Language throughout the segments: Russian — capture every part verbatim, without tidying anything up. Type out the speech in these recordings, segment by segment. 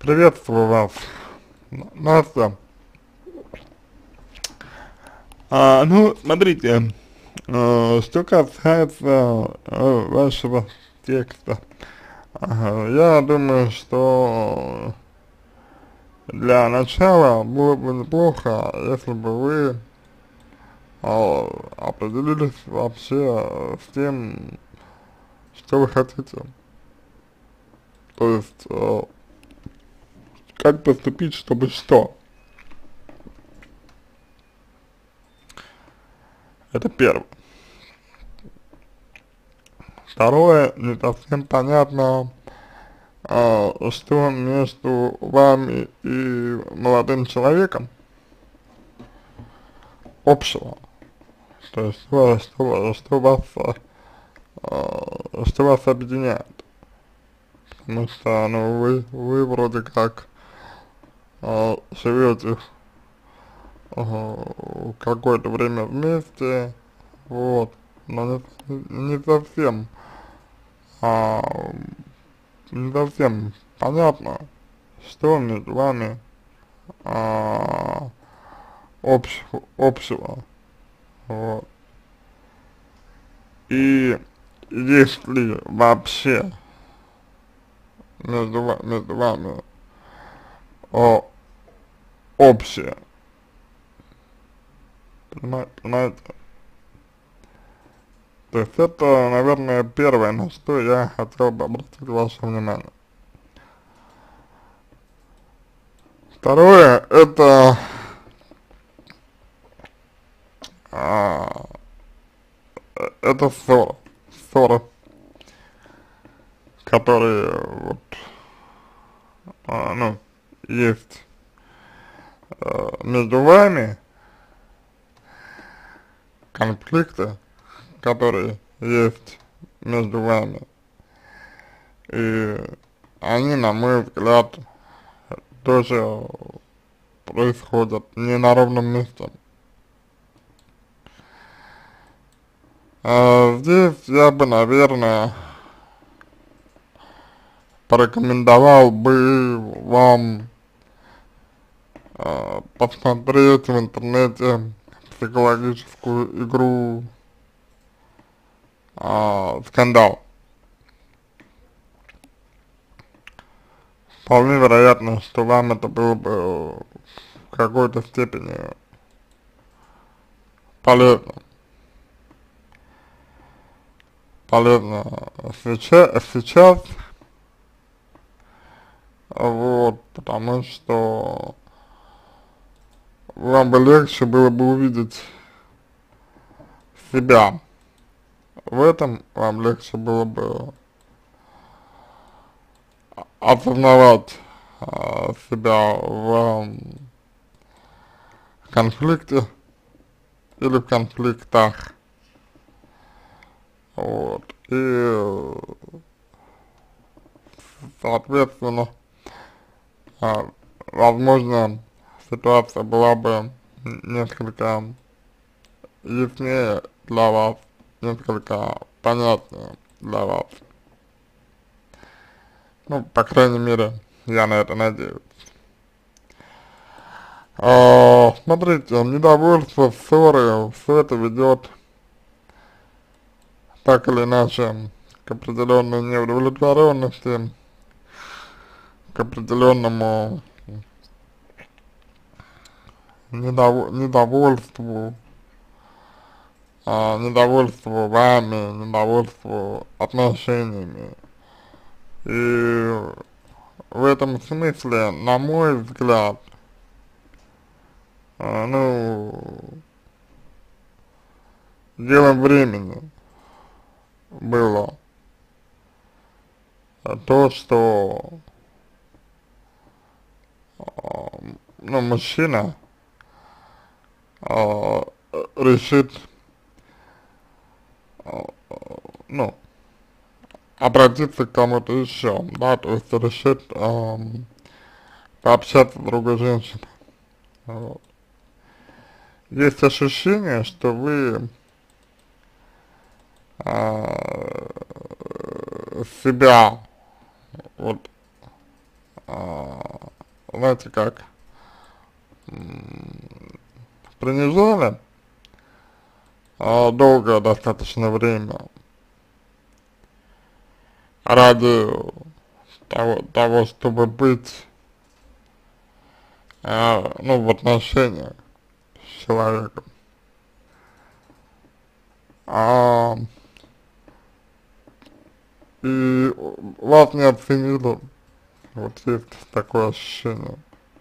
Приветствую вас, Н- Настя. А, ну, смотрите, э, что касается э, вашего текста, ага, я думаю, что для начала было бы неплохо, если бы вы э, определились вообще с тем, что вы хотите. То есть, э, как поступить, чтобы что. Это первое. Второе, не совсем понятно, а, что между вами и молодым человеком общего, то есть что, что, что вас, а, а, что вас объединяет, потому что, ну, вы, вы вроде как а, живете а, какое-то время вместе, вот, но не, не совсем, а, не совсем понятно, что между вами а, общ, общего, вот. И есть ли вообще между, ва- между вами о, общее, понимаете, понимаете? То есть это, наверное, первое, на что я хотел бы обратить ваше внимание. Второе, это а, э, это ссора, ссоры, которые вот, а, ну, есть а, между вами, конфликты, которые есть между вами, и они, на мой взгляд, тоже происходят не на ровном месте. А здесь я бы, наверное, порекомендовал бы вам а, посмотреть в интернете психологическую игру а, «Скандал». Вполне вероятно, что вам это было бы в какой-то степени полезно. Полезно сейчас, сейчас, вот, потому что вам бы легче было бы увидеть себя в этом, вам легче было бы осознавать а, себя в ам, конфликте или в конфликтах, вот, и, э, соответственно, а, возможно, ситуация была бы несколько яснее для вас, несколько понятнее для вас. Ну, по крайней мере, я на это надеюсь. А, смотрите, недовольство, ссоры, все это ведет так или иначе к определенной неудовлетворенности, к определенному недов... недовольству, а, недовольству вами, недовольству отношениями. И в этом смысле, на мой взгляд, а, ну, делом времени было то, что, а, ну, мужчина а, решит, а, ну, обратиться к кому-то еще, да, то есть решит эм, пообщаться с другой женщиной. Вот. Есть ощущение, что вы э, себя вот э, знаете как, м, принижали а, долгое достаточно время ради того, того чтобы быть, а, ну, в отношениях с человеком. А, и вас не оценили, вот есть такое ощущение.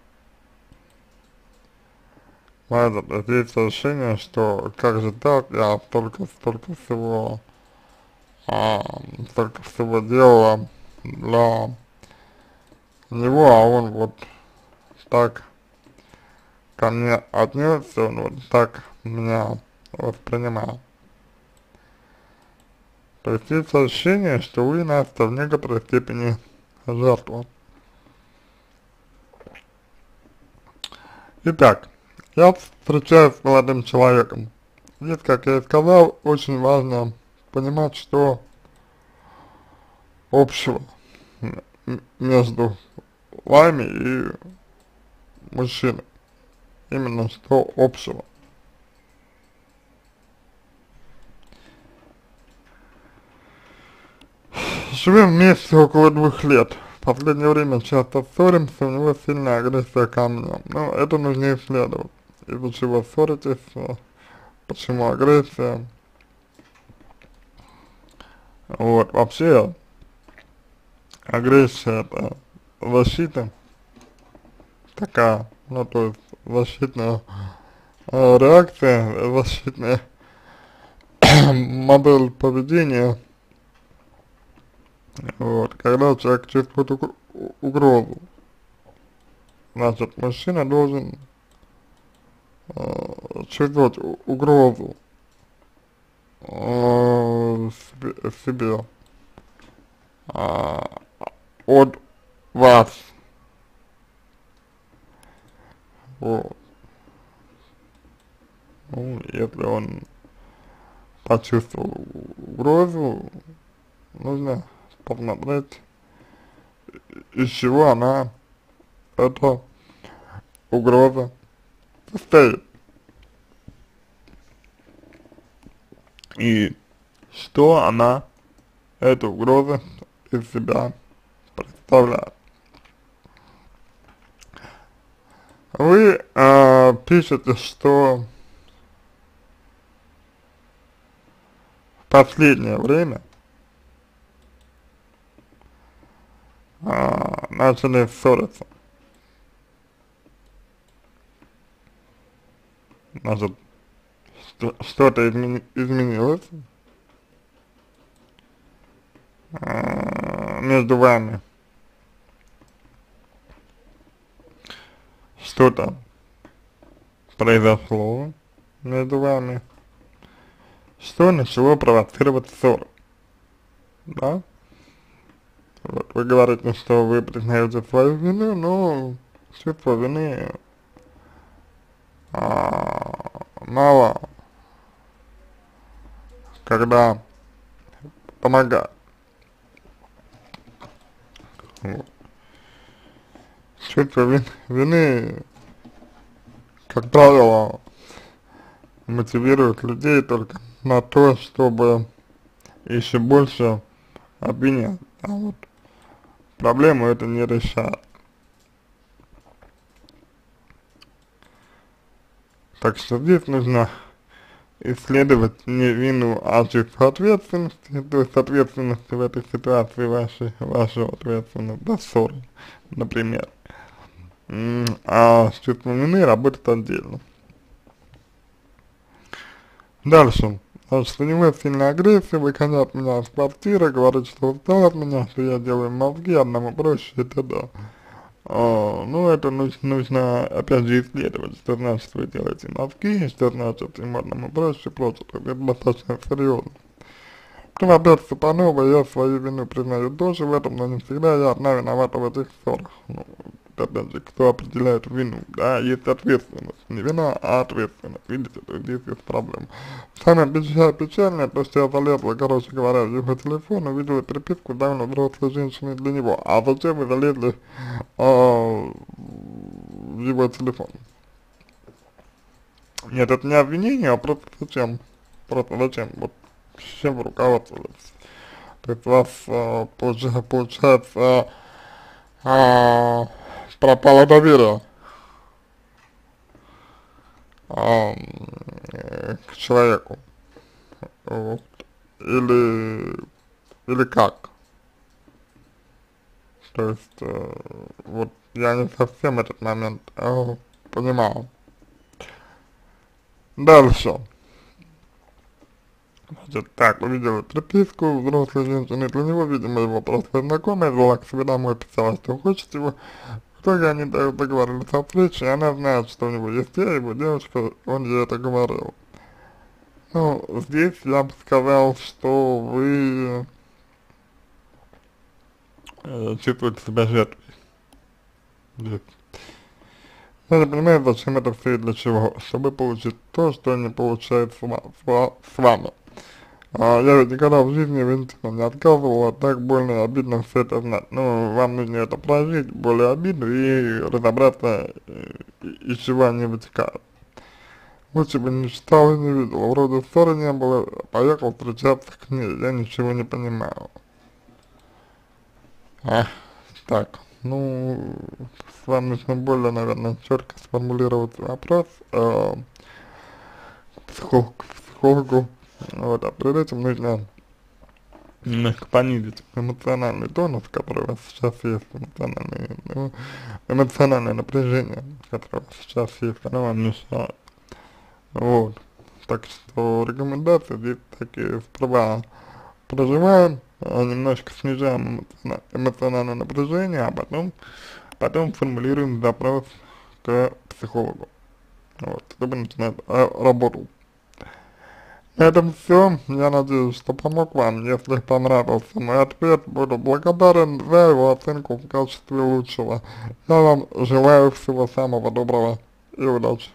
Знаете, то есть есть ощущение, что как же так, я столько, столько всего, а, столько всего делала для него, а он вот так ко мне отнесся, он вот так меня воспринимает. То есть есть ощущение, что вы, Настя, в некоторой степени жертва. Итак, я встречаюсь с молодым человеком. Здесь, как я и сказал, очень важно понимать, что общего между вами и мужчиной. Именно что общего. Живем вместе около двух лет. В последнее время часто ссоримся, у него сильная агрессия ко мне. Но это нужно исследовать. Из-за чего ссоритесь, почему агрессия. Вот, вообще, агрессия это защита такая, ну то есть защитная э, реакция, защитная модель поведения, вот, когда человек чувствует угр угрозу, значит, мужчина должен э, чувствовать угрозу э, в себе, в себе э, от вас, вот. Ну, если он почувствовал угрозу, нужно посмотреть, из чего она, эта угроза, состоит. И что она, эта угроза, из себя представляет. Вы э, пишете, что в последнее время э, начали ссориться. Значит, что-то измени изменилось э, между вами. Что-то произошло между вами, что начало провоцировать ссору, да? Вот вы говорите, что вы признаете свою вину, но чувство вины а, мало, когда помогает. Вот. Чувство вин, вины, как правило, мотивирует людей только на то, чтобы еще больше обвинять, а вот проблему это не решает. Так что здесь нужно исследовать не вину, а чувство ответственности, то есть ответственности в этой ситуации вашей, вашу ответственность за ссору, например. А с чувством вины работать отдельно. Дальше. Значит, у него сильная агрессия, выгоняет меня из квартиры, говорит, что устал от меня, что я делаю мозги, одному проще и т.д. А, ну, это нужно, нужно, опять же, исследовать, что значит вы делаете мозги, что значит им одному проще, просто это достаточно серьезно. Ну, во-первых, Степанова, я свою вину признаю тоже в этом, но не всегда я одна виновата в этих ссорах. Ну, опять же, кто определяет вину, да, есть ответственность, не вина, а ответственность, видите, то здесь есть проблема. Самое печаль, печальное, то, что я залезла, короче говоря, в его телефон, увидела переписку давно взрослой женщины для него, а зачем вы залезли э, его телефон. Нет, это не обвинение, а просто зачем, просто зачем, вот с чем вы руководствовались. То есть у вас, э, получается, получается э, пропало доверие э, к человеку, вот. Или, или как? То есть, э, вот я не совсем этот момент э, понимал. Дальше. Значит, так, увидела переписку взрослой женщины, для него, видимо, его просто знакомая, звала к себе домой, писала, что хочет его. В итоге они договорились о встрече, и она знает, что у него есть я, его девушка, он ей это говорил. Ну, здесь я бы сказал, что вы э, чувствуете себя жертвой. Здесь. Я не понимаю, зачем это все и для чего, чтобы получить то, что не получает с, ва с вами. А, я ведь никогда в жизни в интиме не отказывал, а так больно и обидно все это знать. Ну, вам нужно это прожить, более обидно, и разобраться, из чего они вытекают. Лучше бы не читал и не видел, вроде ссоры не было, поехал встречаться к ней, я ничего не понимаю. А, так, ну, с вами нужно более, наверное, четко сформулировать вопрос, э, психолог, психологу. Вот, а перед этим нужно немножко понизить эмоциональный тонус, который у вас сейчас есть, эмоциональное, ну, эмоциональное напряжение, которое у вас сейчас есть, оно вам мешает. Вот, так что рекомендации здесь такие сперва проживаем, а, немножко снижаем эмоциона эмоциональное напряжение, а потом, потом формулируем запрос к психологу, вот, чтобы начинать а, работу. На этом все. Я надеюсь, что помог вам. Если понравился мой ответ, буду благодарен за его оценку в качестве лучшего. Я вам желаю всего самого доброго и удачи.